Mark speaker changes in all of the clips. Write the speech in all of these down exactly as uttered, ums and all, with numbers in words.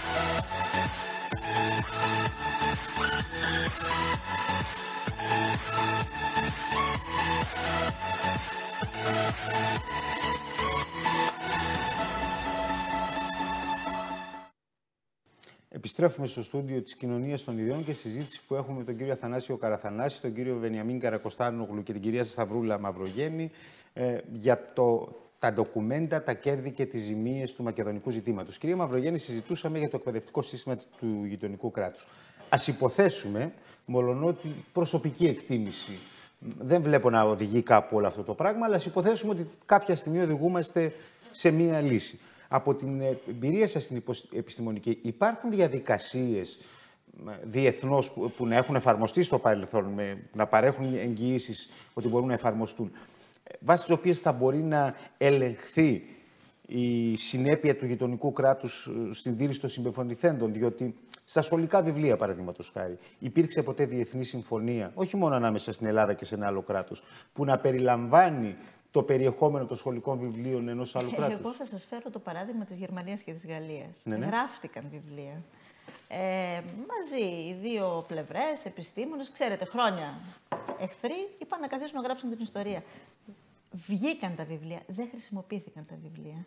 Speaker 1: Επιστρέφουμε στο στούντιο της Κοινωνίας των Ιδιών και συζήτηση που έχουμε με τον κύριο Αθανάσιο Καραθανάση, τον κύριο Βενιαμίν Καρακοστάνογλου και την κυρία Σταυρούλα Μαυρογέννη ε, για το, τα ντοκουμέντα, τα κέρδη και τις ζημίες του μακεδονικού ζητήματος. Κυρία Μαυρογέννη, συζητούσαμε για το εκπαιδευτικό σύστημα του γειτονικού κράτους. Ας υποθέσουμε, μολονότι προσωπική εκτίμηση, δεν βλέπω να οδηγεί κάπου όλο αυτό το πράγμα, αλλά ας υποθέσουμε ότι κάποια στιγμή οδηγούμαστε σε μία λύση. Από την εμπειρία σας στην επιστημονική, υπάρχουν διαδικασίες διεθνώς που, που να έχουν εφαρμοστεί στο παρελθόν, με, να παρέχουν εγγυήσεις ότι μπορούν να εφαρμοστούν, βάσει τις οποίες θα μπορεί να ελεγχθεί η συνέπεια του γειτονικού κράτους στην τήρηση των συμπεφωνηθέντων, διότι στα σχολικά βιβλία, παραδείγματος χάρη, υπήρξε ποτέ διεθνή συμφωνία, όχι μόνο ανάμεσα στην Ελλάδα και σε ένα άλλο κράτος, που να περιλαμβάνει το περιεχόμενο των σχολικών βιβλίων ενός άλλου κράτους?
Speaker 2: Εγώ θα σας φέρω το παράδειγμα της Γερμανίας και της Γαλλίας.
Speaker 1: Ναι, ναι.
Speaker 2: Γράφτηκαν βιβλία. Ε, μαζί οι δύο πλευρές, επιστήμονες, ξέρετε, χρόνια εχθροί, είπαν να καθίσουν να γράψουν την ιστορία. Βγήκαν τα βιβλία, δεν χρησιμοποιήθηκαν τα βιβλία.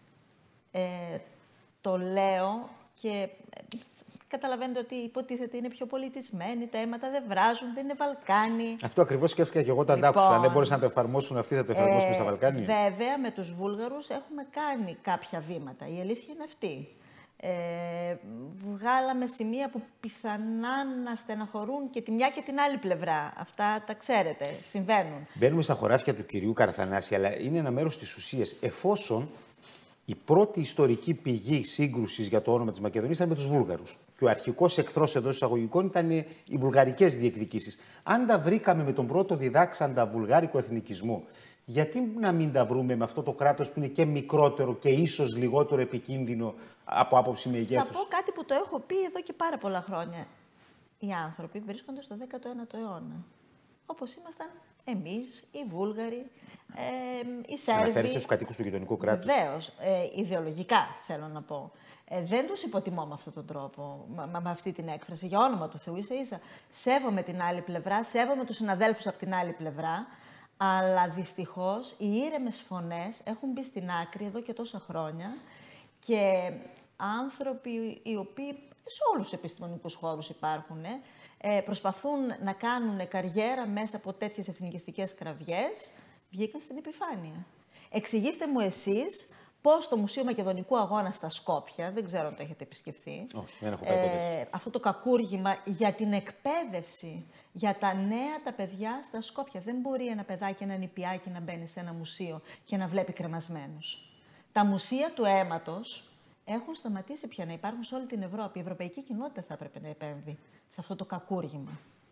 Speaker 2: Ε, το λέω και καταλαβαίνετε ότι υποτίθεται είναι πιο πολιτισμένοι, τα αίματα δεν βράζουν, δεν είναι Βαλκάνι. Αυτό
Speaker 1: ακριβώς σκέφτηκα και εγώ όταν λοιπόν, τα άκουσα. Αν δεν μπορούσαν να το εφαρμόσουν αυτοί, θα το εφαρμόσουν ε, στα Βαλκάνια.
Speaker 2: Βέβαια, με τους Βούλγαρους έχουμε κάνει κάποια βήματα. Η αλήθεια είναι αυτή. Ε, βγάλαμε σημεία που πιθανά να στεναχωρούν και τη μια και την άλλη πλευρά. Αυτά τα ξέρετε, συμβαίνουν.
Speaker 1: Μπαίνουμε στα χωράφια του κυρίου Καραθανάση, αλλά είναι ένα μέρος της ουσίας. Εφόσον η πρώτη ιστορική πηγή σύγκρουσης για το όνομα της Μακεδονίας ήταν με τους Βούλγαρους και ο αρχικός εχθρός εντός εισαγωγικών ήταν οι βουλγαρικές διεκδικήσεις. Αν τα βρήκαμε με τον πρώτο διδάξαντα βουλγάρικο εθνικισμό, γιατί να μην τα βρούμε με αυτό το κράτος που είναι και μικρότερο και ίσως λιγότερο επικίνδυνο από άποψη μεγέθους?
Speaker 2: Θα πω κάτι που το έχω πει εδώ και πάρα πολλά χρόνια. Οι άνθρωποι βρίσκονται στο δέκατο ένατο αιώνα. Όπως ήμασταν εμείς, οι Βούλγαροι, ε, οι Σέρβοι.
Speaker 1: Αναφέρεστε στους κατοίκους του γειτονικού κράτους.
Speaker 2: Βεβαίως, ε, ιδεολογικά θέλω να πω. Ε, δεν τους υποτιμώ με αυτόν τον τρόπο, με, με αυτή την έκφραση. Για όνομα του Θεού, ίσα ίσα. Σέβομαι την άλλη πλευρά, σέβομαι τους συναδέλφους από την άλλη πλευρά. Αλλά δυστυχώς οι ήρεμες φωνές έχουν μπει στην άκρη εδώ και τόσα χρόνια και άνθρωποι οι οποίοι σε όλους τους επιστημονικούς χώρους υπάρχουν, ε, προσπαθούν να κάνουν καριέρα μέσα από τέτοιες εθνικιστικές κραυγές, βγήκαν στην επιφάνεια. Εξηγήστε μου εσείς πώς το Μουσείο Μακεδονικού Αγώνα στα Σκόπια, δεν ξέρω αν το έχετε επισκεφθεί,
Speaker 1: όχι, δεν έχω πάει ποτέ.
Speaker 2: Ε, αυτό το κακούργημα για την εκπαίδευση για τα νέα τα παιδιά στα Σκόπια. Δεν μπορεί ένα παιδάκι, ένα νηπιάκι να μπαίνει σε ένα μουσείο και να βλέπει κρεμασμένους. Τα μουσεία του αίματος έχουν σταματήσει πια να υπάρχουν σε όλη την Ευρώπη. Η ευρωπαϊκή κοινότητα θα έπρεπε να επέμβει σε αυτό το κακούργημα.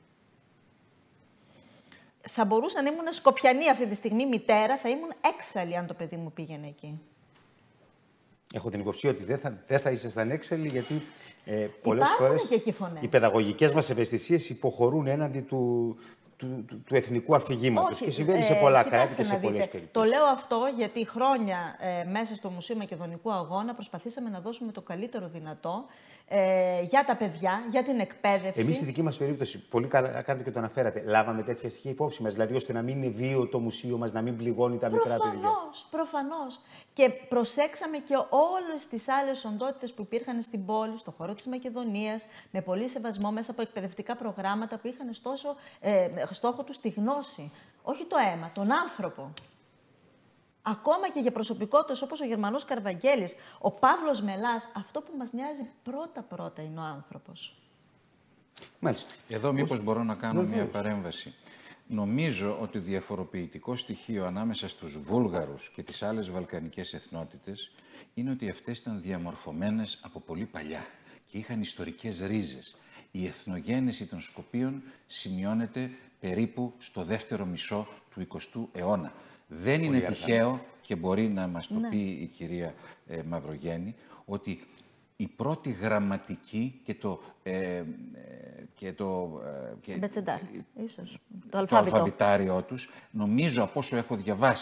Speaker 2: Θα μπορούσα να ήμουν Σκοπιανή αυτή τη στιγμή μητέρα, θα ήμουν έξαλλη αν το παιδί μου πήγαινε εκεί.
Speaker 1: Έχω την υποψία ότι δεν θα, δεν θα ήσασταν έξαλλοι, γιατί ε, πολλές φορές οι παιδαγωγικές μας ευαισθησίες υποχωρούν έναντι του, του, του, του εθνικού αφηγήματος. Και συμβαίνει σε πολλά κράτη και σε πολλές περιπτώσεις.
Speaker 2: Το λέω αυτό γιατί χρόνια ε, μέσα στο Μουσείο Μακεδονικού Αγώνα προσπαθήσαμε να δώσουμε το καλύτερο δυνατό ε, για τα παιδιά, για την εκπαίδευση.
Speaker 1: Εμείς στη δική μας περίπτωση, πολύ καλά κάνετε και το αναφέρατε, λάβαμε τέτοια στοιχεία υπόψη μας, δηλαδή ώστε να μην είναι βίαιο το μουσείο μας, να μην πληγώνει τα μικρά παιδιά.
Speaker 2: Προφανώς, προφανώς. Και προσέξαμε και όλες τις άλλες οντότητες που υπήρχαν στην πόλη, στον χώρο της Μακεδονίας, με πολύ σεβασμό μέσα από εκπαιδευτικά προγράμματα που είχαν στόσο, ε, στόχο τους τη γνώση. Όχι το αίμα, τον άνθρωπο. Ακόμα και για προσωπικότητες όπως ο Γερμανός Καρβαγγέλης, ο Παύλος Μελάς, αυτό που μας νοιάζει πρώτα-πρώτα είναι ο άνθρωπος.
Speaker 1: Μάλιστα.
Speaker 3: Εδώ μήπως μπορώ να κάνω μια παρέμβαση. Νομίζω ότι διαφοροποιητικό στοιχείο ανάμεσα στους Βούλγαρους και τις άλλες βαλκανικές εθνότητες είναι ότι αυτές ήταν διαμορφωμένες από πολύ παλιά και είχαν ιστορικές ρίζες. Η εθνογέννηση των Σκοπίων σημειώνεται περίπου στο δεύτερο μισό του εικοστού αιώνα. Δεν πολύ είναι τυχαίο και μπορεί να μας το ναι. πει η κυρία ε, Μαυρογέννη ότι η πρώτη γραμματική και το... Ε, και το,
Speaker 2: και, ίσως. Το,
Speaker 3: το αλφαβητάριό τους, νομίζω από όσο έχω διαβάσει,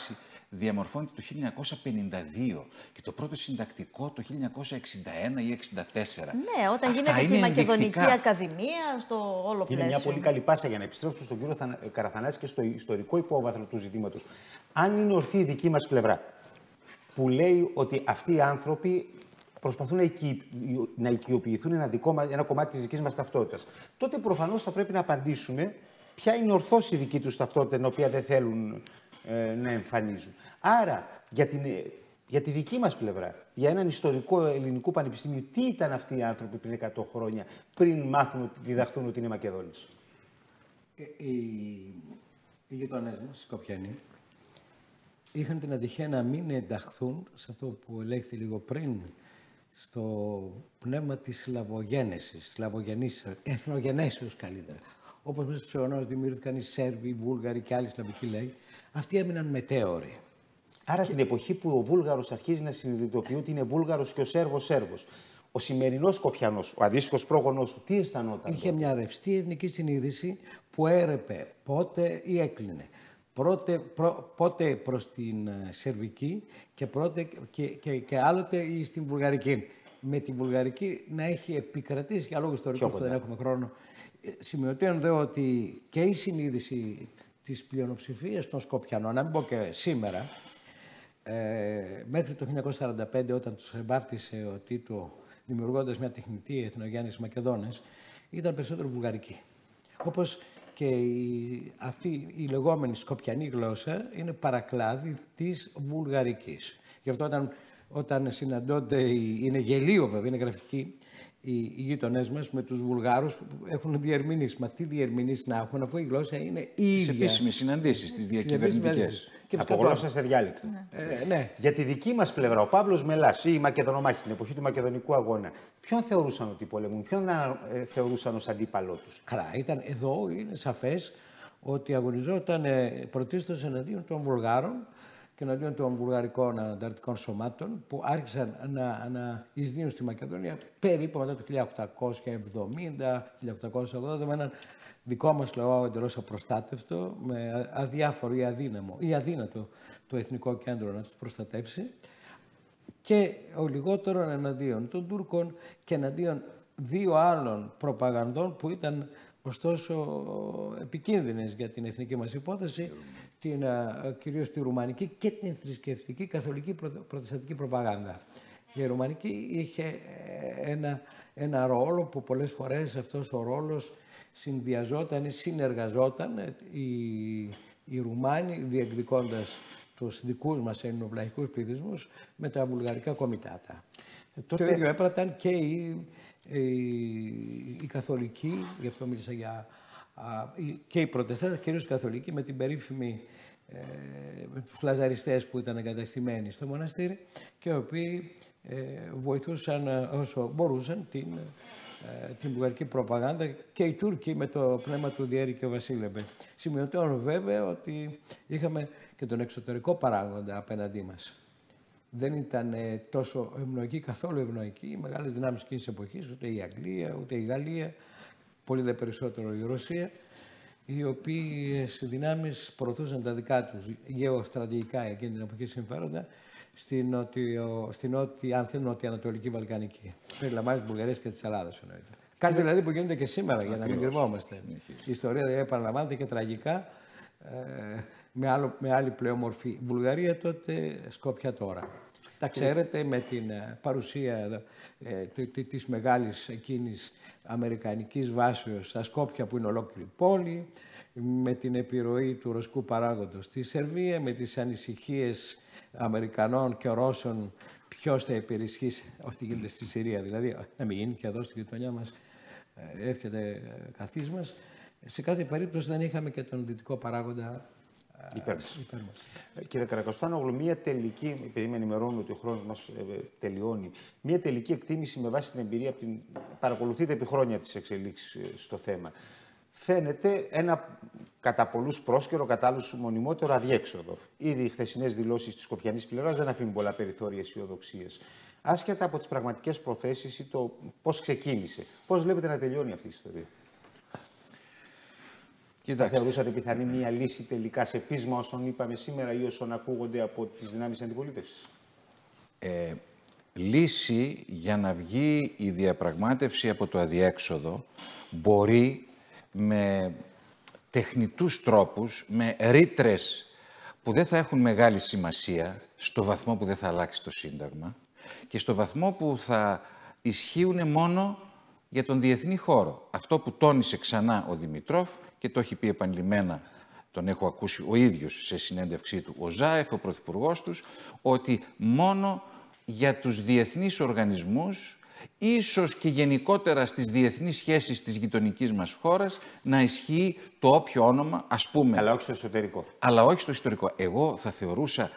Speaker 3: διαμορφώνεται το χίλια εννιακόσια πενήντα δύο και το πρώτο συντακτικό το χίλια εννιακόσια εξήντα ένα ή εξήντα τέσσερα.
Speaker 2: Ναι, όταν
Speaker 3: Αυτά
Speaker 2: γίνεται και η Μακεδονική
Speaker 3: ενδεικτικά.
Speaker 2: Ακαδημία στο όλο πλαίσιο.
Speaker 1: Είναι μια πολύ καλή πάσα για να επιστρέψουμε στον κύριο Καραθανάση και στο ιστορικό υπόβαθρο του ζητήματος. Αν είναι ορθή η δική μας πλευρά, που λέει ότι αυτοί οι άνθρωποι προσπαθούν να, οικει... να οικειοποιηθούν ένα, δικό μας, ένα κομμάτι της δικής μας ταυτότητας, τότε προφανώς θα πρέπει να απαντήσουμε ποια είναι ορθώς η δική τους ταυτότητα, την οποία δεν θέλουν ε, να εμφανίζουν. Άρα, για, την, για τη δική μας πλευρά, για έναν ιστορικό ελληνικού πανεπιστήμιο, τι ήταν αυτοί οι άνθρωποι πριν εκατό χρόνια, πριν μάθουν, διδαχθούν ότι είναι Μακεδόνες.
Speaker 4: Ε, οι, οι γειτονές μας, οι Σκοπιανοί, είχαν την ατυχία να μην ενταχθούν σε αυτό που ελέγχθη λίγο πριν, στο πνεύμα της Σλαβογένεσης, Σλαβογενής, εθνογενέσεως καλύτερα. Όπως μέσα στους αιώνας δημιουργήθηκαν οι Σέρβοι, οι Βούλγαροι και άλλοι σλαβικοί λαοί, αυτοί έμειναν μετέωροι.
Speaker 1: Άρα και την εποχή που ο Βούλγαρος αρχίζει να συνειδητοποιεί ότι είναι Βούλγαρος και ο Σέρβος Σέρβος, ο σημερινός Σκοπιανός, ο αντίστοιχος πρόγονός του, τι αισθανόταν?
Speaker 4: Είχε μια ρευστή εθνική συνείδηση που έρεπε πότε ή έκλεινε. Πρώτε, πρό, πότε προς την Σερβική και, πρώτε, και, και, και άλλοτε στην Βουλγαρική. Με τη Βουλγαρική να έχει επικρατήσει, για λόγους ιστορικούς που δεν έχουμε χρόνο, σημειωτέων δε ότι και η συνείδηση της πλειονοψηφίας των Σκοπιανών, να μην πω και σήμερα, ε, μέχρι το χίλια εννιακόσια σαράντα πέντε όταν τους εμπάφτισε ο Τίτο δημιουργώντας μια τεχνητή εθνογέννηση Μακεδόνες, ήταν περισσότερο βουλγαρική. Όπως και η, αυτή η λεγόμενη σκοπιανή γλώσσα είναι παρακλάδι της βουλγαρικής. Γι' αυτό όταν, όταν συναντώνται, είναι γελίο βέβαια, είναι γραφική, οι, οι γείτονές μας με τους Βουλγάρους έχουν διερμηνήσει. Μα τι διερμηνήσει να έχουν, αφού η γλώσσα είναι η ίδια.
Speaker 3: Στις επίσημες συναντήσεις, τις διακυβερνητικές.
Speaker 1: Από γλώσσα σε διάλεκτο.
Speaker 2: Ναι.
Speaker 4: Ε, ναι.
Speaker 1: Για τη δική μας πλευρά, ο Παύλος Μελάς ή οι Μακεδονομάχοι, την εποχή του Μακεδονικού Αγώνα, ποιον θεωρούσαν ότι πολεμούν, ποιον ε, θεωρούσαν ως αντίπαλό τους?
Speaker 4: Καλά, ήταν εδώ, είναι σαφές ότι αγωνιζόταν ε, πρωτίστως εναντίον των Βουλγάρων και εναντίον των βουλγαρικών ανταρτικών σωμάτων που άρχισαν να, να εισδύουν στη Μακεδονία περίπου μετά το χίλια οκτακόσια εβδομήντα χίλια οκτακόσια ογδόντα με έναν δικό μας λαό εντελώς απροστάτευτο, με αδιάφορο ή αδύναμο ή αδύνατο το Εθνικό Κέντρο να τους προστατεύσει, και ο λιγότερον εναντίον των Τούρκων και εναντίον δύο άλλων προπαγανδών που ήταν ωστόσο επικίνδυνες για την εθνική μας υπόθεση, την, κυρίως τη ρουμανική και την θρησκευτική καθολική προτεσταντική προπαγάνδα. Η ρουμανική είχε ένα, ένα ρόλο που πολλές φορές αυτός ο ρόλος συνδυαζόταν ή συνεργαζόταν οι, οι Ρουμάνοι διεκδικώντας τους δικούς μας ελληνοβλαχικούς πληθυσμούς με τα βουλγαρικά κομιτάτα. Ε, τότε... Το ίδιο έπραταν και οι, οι, οι καθολικοί, γι' αυτό μίλησα για... Α, και οι προτεστάτες, κυρίως οι καθολικοί, με την περίφημη ε, με τους λαζαριστές που ήταν εγκαταστημένοι στο μοναστήρι και οι οποίοι ε, βοηθούσαν όσο μπορούσαν την, ε, την βουλγαρική προπαγάνδα, και οι Τούρκοι με το πνεύμα του Διέρη και ο Βασίλεμπε. Σημειωτέων βέβαια ότι είχαμε και τον εξωτερικό παράγοντα απέναντί μας. Δεν ήταν ε, τόσο ευνοϊκή, καθόλου ευνοϊκή, οι μεγάλες δυνάμεις εκείνης της εποχής, ούτε η Αγγλία, ούτε η Γαλλία, πολύ δε περισσότερο η Ρωσία, οι οποίες δυνάμεις προωθούσαν τα δικά τους γεωστρατηγικά εκείνη την εποχή συμφέροντα στην νότιο, στην νότιο, αν θέλουν, νοτιοανατολική Βαλκανική. Περιλαμβάνει τις Βουλγαρίες και της Ελλάδας εννοείται. Κάτι δηλαδή που γίνεται και σήμερα, για να μην κρυβόμαστε. Η ιστορία δηλαδή επαναλαμβάνεται και τραγικά ε, με, άλλο, με άλλη πλέον μορφή. Βουλγαρία τότε, Σκόπια τώρα. Τα ξέρετε με την παρουσία ε, της μεγάλης εκείνης αμερικανικής βάσεως στα Σκόπια που είναι ολόκληρη πόλη, με την επιρροή του ρωσικού παράγοντος στη Σερβία, με τις ανησυχίες Αμερικανών και Ρώσων ποιος θα υπερισχύσει ό,τι γίνεται στη Συρία. Δηλαδή, να μην γίνει και εδώ στη γειτονιά μας, ε, έρχεται καθής μας. Σε κάθε περίπτωση δεν είχαμε και τον δυτικό παράγοντα
Speaker 1: υπέρ μας.
Speaker 4: Υπέρ μας.
Speaker 1: Κύριε Καρακοστάνογλου, μία τελική, επειδή με ενημερώνουν ότι ο χρόνος μας ε, τελειώνει, μία τελική εκτίμηση με βάση την εμπειρία, από την... παρακολουθείτε επί χρόνια τις εξελίξεις ε, στο θέμα. Φαίνεται ένα κατά πολλούς πρόσκαιρο, κατά άλλους μονιμότερο αδιέξοδο. Ήδη οι χθεσινές δηλώσεις της σκοπιανής πλευράς δεν αφήνουν πολλά περιθώρια αισιοδοξίες. Άσχετα από τις πραγματικές προθέσεις ή το πώς ξεκίνησε, πώς βλέπετε να τελειώνει αυτή η ιστορία? Κοιτάξτε. Θα θεωρούσατε πιθανή μια λύση τελικά σε πείσμα όσων είπαμε σήμερα ή όσων ακούγονται από τις δυνάμεις αντιπολίτευσης?
Speaker 3: Ε, λύση για να βγει η διαπραγμάτευση από το αδιέξοδο μπορεί με τεχνητούς τρόπους, με ρήτρες που δεν θα έχουν μεγάλη σημασία στο βαθμό που δεν θα αλλάξει το Σύνταγμα και στο βαθμό που θα ισχύουν μόνο για τον διεθνή χώρο. Αυτό που τόνισε ξανά ο Δημητρόφ και το έχει πει επανειλημμένα, τον έχω ακούσει ο ίδιος σε συνέντευξή του, ο Ζάεφ, ο πρωθυπουργός τους, ότι μόνο για τους διεθνείς οργανισμούς, ίσως και γενικότερα στις διεθνείς σχέσεις της γειτονικής μας χώρας, να ισχύει το όποιο όνομα, ας πούμε...
Speaker 1: Αλλά όχι στο εσωτερικό.
Speaker 3: Αλλά όχι στο ιστορικό. Εγώ θα θεωρούσα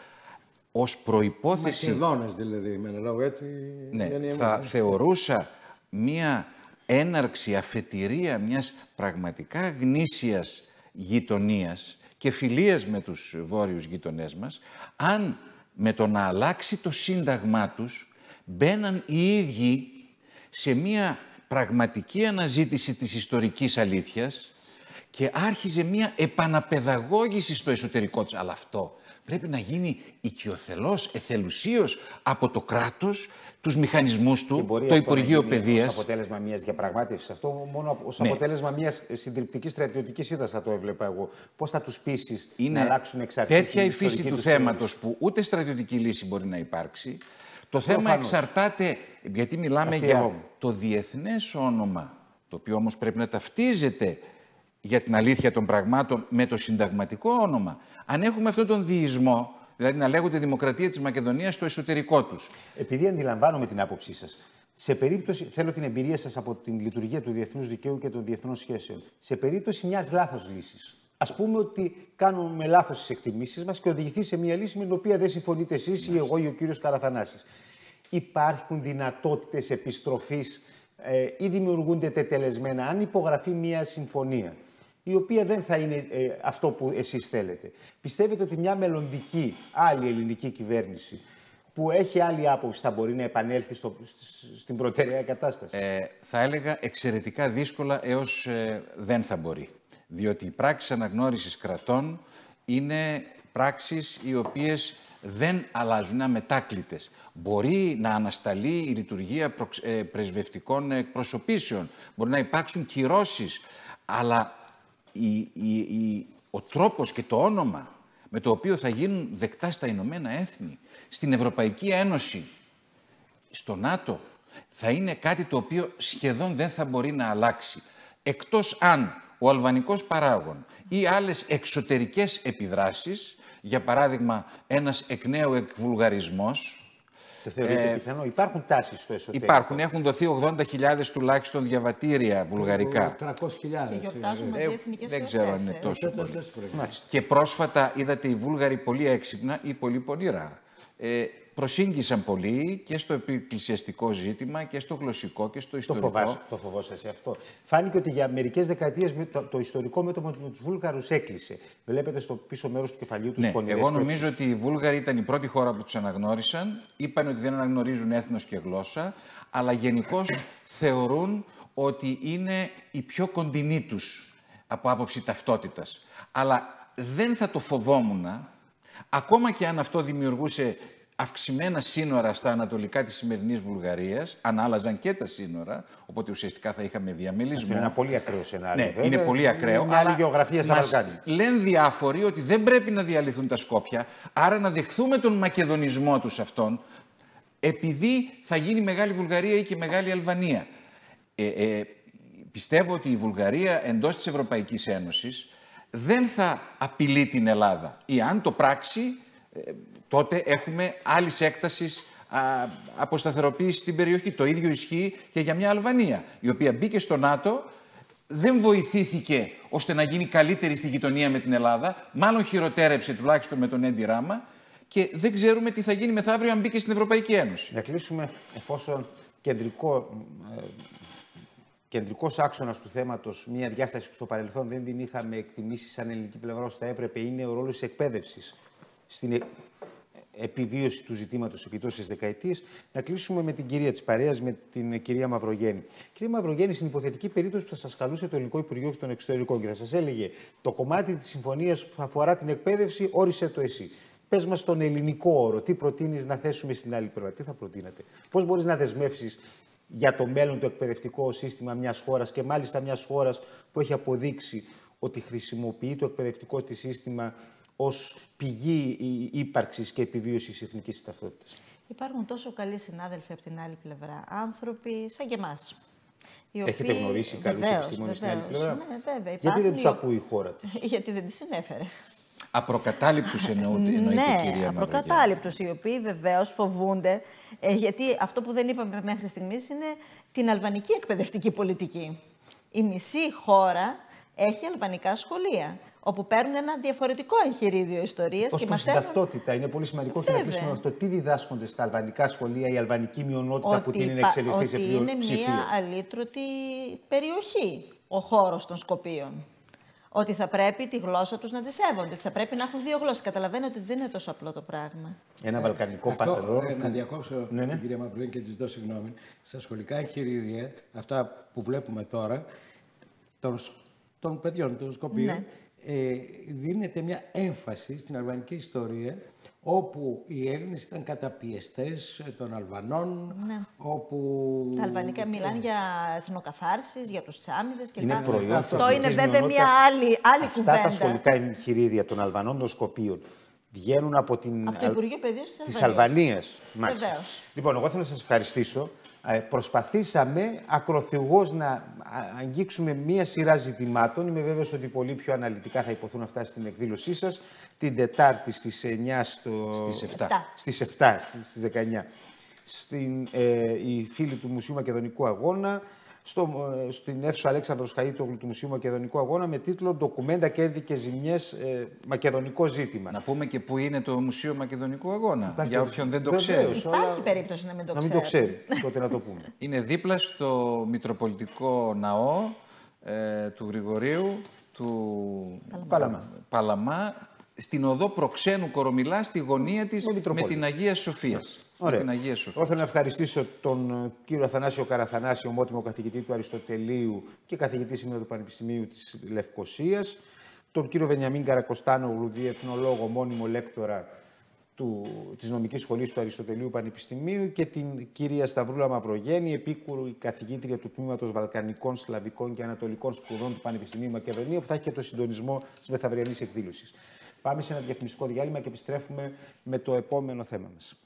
Speaker 3: ως προϋπόθεση...
Speaker 4: Μακεδόνας δηλαδή, με ένα λόγο έτσι...
Speaker 3: Ναι, θα θεωρούσα μία έναρξη, αφετηρία μιας πραγματικά γνήσιας γειτονίας και φιλίας με τους βόρειους γειτονές μας, αν με το να αλλάξει το σύνταγμά τους μπαίναν οι ίδιοι σε μία πραγματική αναζήτηση της ιστορικής αλήθειας και άρχιζε μία επαναπαιδαγώγηση στο εσωτερικό τους. Αλλά αυτό πρέπει να γίνει οικειοθελώς, εθελουσίως από το κράτος, τους μηχανισμούς του, το Υπουργείο Παιδείας.
Speaker 1: Ως αποτέλεσμα μιας διαπραγμάτευσης. Αυτό μόνο ως ναι. αποτέλεσμα μιας συντριπτικής στρατιωτικής ήττας θα το έβλεπα εγώ. Πώς θα τους πείσεις να αλλάξουν εξ αρχής?
Speaker 3: Τέτοια η φύση του θέματος που ούτε στρατιωτική λύση μπορεί να υπάρξει. Το θέμα Προφανώς. εξαρτάται, γιατί μιλάμε Αστεία για εγώ. το διεθνές όνομα, το οποίο όμως πρέπει να ταυτίζεται για την αλήθεια των πραγμάτων με το συνταγματικό όνομα. Αν έχουμε αυτόν τον διεισμό, δηλαδή να λέγονται Δημοκρατία της Μακεδονίας στο εσωτερικό τους.
Speaker 1: Επειδή αντιλαμβάνομαι την άποψή σας, σε περίπτωση, θέλω την εμπειρία σας από την λειτουργία του διεθνούς δικαίου και των διεθνών σχέσεων, σε περίπτωση μιας λάθος λύσης, ας πούμε ότι κάνουμε λάθος τις εκτιμήσεις μας και οδηγηθεί σε μια λύση με την οποία δεν συμφωνείτε εσείς ή εγώ ή ο κύριος Καραθανάσης. Υπάρχουν δυνατότητες επιστροφής ε, ή δημιουργούνται τετελεσμένα αν υπογραφεί μια συμφωνία, η οποία δεν θα είναι ε, αυτό που εσείς θέλετε? Πιστεύετε ότι μια μελλοντική άλλη ελληνική κυβέρνηση που έχει άλλη άποψη θα μπορεί να επανέλθει στο, στην προτεραία κατάσταση?
Speaker 3: Ε, θα έλεγα εξαιρετικά δύσκολα έως ε, δεν θα μπορεί. Διότι οι πράξεις αναγνώρισης κρατών είναι πράξεις οι οποίες δεν αλλάζουν, είναι αμετάκλητες. Μπορεί να ανασταλεί η λειτουργία προ, ε, πρεσβευτικών εκπροσωπήσεων, μπορεί να υπάρξουν κυρώσεις, αλλά η, η, η, ο τρόπος και το όνομα με το οποίο θα γίνουν δεκτά στα Ηνωμένα Έθνη, στην Ευρωπαϊκή Ένωση, στο ΝΑΤΟ, θα είναι κάτι το οποίο σχεδόν δεν θα μπορεί να αλλάξει. Εκτός αν ο αλβανικός παράγων ή άλλες εξωτερικές επιδράσεις, για παράδειγμα ένας εκ νέου εκβουλγαρισμός.
Speaker 1: Το θεωρείτε ε, πιθανό? Υπάρχουν τάσεις στο εσωτερικό?
Speaker 3: Υπάρχουν. Έχουν δοθεί ογδόντα χιλιάδες τουλάχιστον διαβατήρια βουλγαρικά.
Speaker 4: τριακόσιες χιλιάδες.
Speaker 2: Και γιορτάζουν μαζί εθνικές
Speaker 3: Δεν ξέρω αν είναι
Speaker 2: ε.
Speaker 3: τόσο πολύ. Και πρόσφατα είδατε οι Βούλγαροι πολύ έξυπνα ή πολύ πονηρά. Ε, προσήγγισαν πολύ και στο εκκλησιαστικό ζήτημα και στο γλωσσικό και στο ιστορικό.
Speaker 1: Το φοβάσαι, το φοβόσαι αυτό. Φάνηκε ότι για μερικές δεκαετίες το, το ιστορικό μέτωπο με τους Βούλγαρους έκλεισε. Βλέπετε στο πίσω μέρος του κεφαλιού τους
Speaker 3: ναι,
Speaker 1: πονηρές.
Speaker 3: Εγώ νομίζω ότι οι Βούλγαροι ήταν η πρώτη χώρα που τους αναγνώρισαν. Είπαν ότι δεν αναγνωρίζουν έθνος και γλώσσα, αλλά γενικώς θεωρούν ότι είναι η πιο κοντινή τους από άποψη ταυτότητας. Αλλά δεν θα το φοβόμουν, ακόμα και αν αυτό δημιουργούσε αυξημένα σύνορα στα ανατολικά της σημερινής Βουλγαρίας, αν άλλαζαν και τα σύνορα, οπότε ουσιαστικά θα είχαμε διαμελισμό.
Speaker 1: Είναι ένα πολύ ακραίο σενάριο.
Speaker 3: Ναι, βέβαια. Είναι πολύ ακραίο.
Speaker 1: Είναι μια άλλη γεωγραφία στα Βαλκάνια.
Speaker 3: Λένε διάφοροι ότι δεν πρέπει να διαλυθούν τα Σκόπια, άρα να δεχθούμε τον μακεδονισμό τους αυτόν, επειδή θα γίνει Μεγάλη Βουλγαρία ή και Μεγάλη Αλβανία. Ε, ε, πιστεύω ότι η Βουλγαρία εντός της Ευρωπαϊκής Ένωσης δεν θα απειλεί την Ελλάδα. Ή αν το πράξει, ε, τότε έχουμε άλλης έκτασης α, αποσταθεροποίηση στην περιοχή. Το ίδιο ισχύει και για μια Αλβανία, η οποία μπήκε στο ΝΑΤΟ, δεν βοηθήθηκε ώστε να γίνει καλύτερη στη γειτονία με την Ελλάδα, μάλλον χειροτέρεψε τουλάχιστον με τον Έντι Ράμα και δεν ξέρουμε τι θα γίνει μεθαύριο αν μπήκε στην Ευρωπαϊκή Ένωση.
Speaker 1: Να κλείσουμε, εφόσον κεντρικό, ε, κεντρικός άξονας του θέματος, μια διάσταση που στο παρελθόν δεν την είχαμε εκτιμήσει σαν ελληνική πλευρά όσο θα έπρεπε, είναι ο ρόλος της εκπαίδευσης στην επιβίωση του ζητήματος επί τόσες δεκαετίες. Να κλείσουμε με την κυρία της παρέας, με την κυρία Μαυρογέννη. Κυρία Μαυρογέννη, στην υποθετική περίπτωση που θα σας καλούσε το Ελληνικό Υπουργείο των Εξωτερικών και θα σας έλεγε το κομμάτι της συμφωνίας που αφορά την εκπαίδευση, όρισε το εσύ. Πες μας τον ελληνικό όρο, τι προτείνεις να θέσουμε στην άλλη πλευρά, τι θα προτείνατε. Πώς μπορείς να δεσμεύσεις για το μέλλον το εκπαιδευτικό σύστημα μιας χώρας και μάλιστα μιας χώρας που έχει αποδείξει ότι χρησιμοποιεί το εκπαιδευτικό της σύστημα ως πηγή ύπαρξης και επιβίωσης της εθνικής ταυτότητας.
Speaker 2: Υπάρχουν τόσο καλοί συνάδελφοι από την άλλη πλευρά, άνθρωποι σαν και εμάς.
Speaker 1: Έχετε οποίοι... γνωρίσει καλούς επιστήμονες στην άλλη πλευρά.
Speaker 2: Ναι, βέβαια.
Speaker 1: Γιατί δεν τους ακούει η χώρα τους.
Speaker 2: Γιατί δεν τις συνέφερε.
Speaker 3: Απροκατάληπτους εννοείται, εννοείται
Speaker 2: ναι,
Speaker 3: κυρία Μαυρογέννη.
Speaker 2: Απροκατάληπτους, οι οποίοι βεβαίως φοβούνται, ε, γιατί αυτό που δεν είπαμε μέχρι στιγμής είναι την αλβανική εκπαιδευτική πολιτική. Η μισή χώρα έχει αλβανικά σχολεία, όπου παίρνουν ένα διαφορετικό εγχειρίδιο ιστορίας
Speaker 1: ως
Speaker 2: και
Speaker 1: προς
Speaker 2: μαθαίνουν...
Speaker 1: την ταυτότητα, είναι πολύ σημαντικό και να κλείσουμε αυτό. Τι διδάσκονται στα αλβανικά σχολεία, η αλβανική μειονότητα
Speaker 2: ότι
Speaker 1: που τείνει να εξελιχθεί σε πλειοψηφία.
Speaker 2: Ότι είναι μια αλήτρωτη περιοχή ο χώρος των Σκοπίων. Ότι θα πρέπει τη γλώσσα τους να τη σέβονται, ότι θα πρέπει να έχουν δύο γλώσσες. Καταλαβαίνω ότι δεν είναι τόσο απλό το πράγμα.
Speaker 1: Ένα ε, βαλκανικό
Speaker 4: αυτό,
Speaker 1: πατρό.
Speaker 4: Ε, να διακόψω
Speaker 1: ναι, ναι.
Speaker 4: την κυρία Μαυρογέννη και της δώσω συγγνώμη. Στα σχολικά εγχειρίδια, αυτά που βλέπουμε τώρα, των, των παιδιών των Σκοπίων, ναι. ε, δίνεται μια έμφαση στην αλβανική ιστορία, όπου οι Έλληνες ήταν καταπιεστές των Αλβανών, ναι. όπου...
Speaker 2: Τα αλβανικά μιλάνε για εθνοκαθάρσεις, για τους Τσάμιδες και
Speaker 1: είναι
Speaker 2: τα... Αυτό είναι βέβαια μια άλλη, άλλη
Speaker 1: αυτά
Speaker 2: κουβέντα.
Speaker 1: Αυτά τα σχολικά εγχειρίδια των Αλβανών των Σκοπίων βγαίνουν από, την...
Speaker 2: από το Υπουργείο Παιδείας της,
Speaker 1: της Αλβανίας.
Speaker 2: Βεβαίως.
Speaker 1: Λοιπόν, εγώ θέλω να σας ευχαριστήσω. Προσπαθήσαμε ακροθυγώς να αγγίξουμε μία σειρά ζητημάτων. Είμαι βέβαιος ότι πολύ πιο αναλυτικά θα υποθούν αυτά στην εκδήλωσή σας. Την Τετάρτη στις εννιά στο...
Speaker 3: Στις εφτά.
Speaker 1: Στις εφτά, στις δεκαεννιά. Στην, ε, οι φίλοι του Μουσείου Μακεδονικού Αγώνα, στο, ε, στην αίθουσα Αλέξανδρος Χαΐτογλου του Μουσείου Μακεδονικού Αγώνα με τίτλο «Ντοκουμέντα, κέρδη και ζημιές, ε, μακεδονικό ζήτημα».
Speaker 3: Να πούμε και πού είναι το Μουσείο Μακεδονικού Αγώνα,
Speaker 1: Υπάρχει,
Speaker 3: για όποιον δεν το
Speaker 1: βεβαίως,
Speaker 3: ξέρει.
Speaker 2: Υπάρχει
Speaker 1: όλα...
Speaker 2: περίπτωση να μην το
Speaker 1: να
Speaker 2: ξέρει.
Speaker 1: μην το ξέρει, τότε να το πούμε.
Speaker 3: Είναι δίπλα στο Μητροπολιτικό Ναό ε, του Γρηγορίου, του
Speaker 1: Παλαμά.
Speaker 3: Παλαμά, στην οδό Προξένου Κορομιλά, στη γωνία της με την Αγία Σοφίας.
Speaker 1: Ωραία.
Speaker 3: Την Αγία Σοφία.
Speaker 1: Εγώ θέλω να ευχαριστήσω τον κύριο Αθανάσιο Καραθανάση, ομότιμο καθηγητή του Αριστοτελείου και καθηγητή σήμερα του Πανεπιστημίου της Λευκωσίας, τον κύριο Βενιαμίν Καρακοστάνογλου, διεθνολόγο, μόνιμο λέκτορα του, της Νομικής Σχολής του Αριστοτελείου Πανεπιστημίου και την κυρία Σταυρούλα Μαυρογέννη, επίκουρη καθηγήτρια του Τμήματος Βαλκανικών, Σλαβικών και Ανατολικών Σπουδών του Πανεπιστημίου Μακεδονία, που θα έχει και το συντονισμό της μεθαυριανής εκδήλωσης. Πάμε σε ένα διαφημιστικό διάλειμμα και επιστρέφουμε με το επόμενο θέμα μας.